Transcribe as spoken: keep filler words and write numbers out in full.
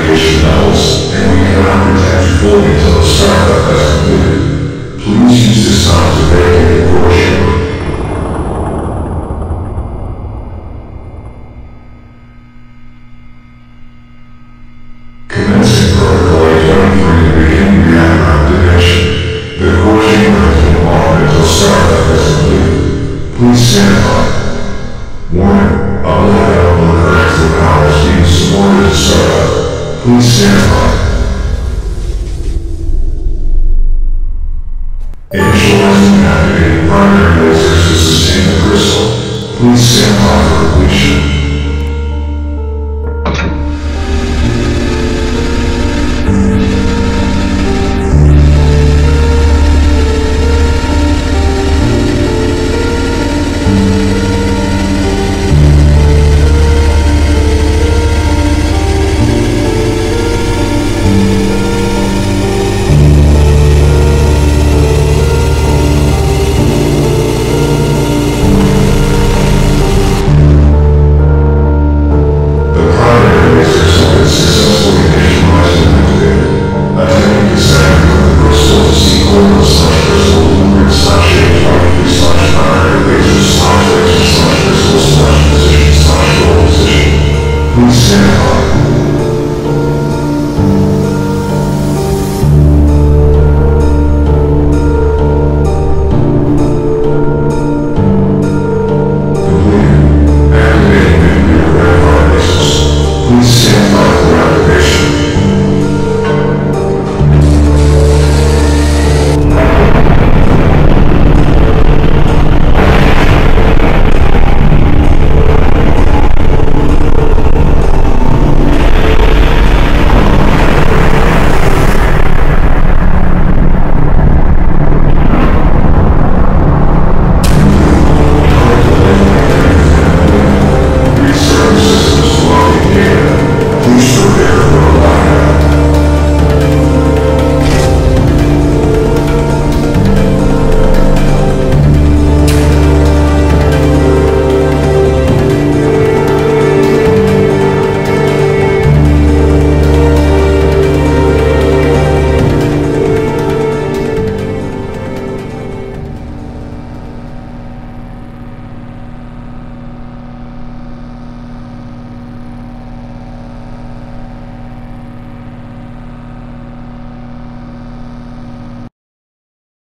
radiation levels, and we cannot protect you fully until the startup has completed. Please use this time to vacate the core chamber. Commencing protocol A twenty-three to begin reactor activation. The core chamber has been off until startup has completed. Please stand by. Warning, a blackout will occur as the power is being supported to startup. Please stand by. Initializing activating primary lasers to sustain the crystal. Please stand by for completion. Please stand by.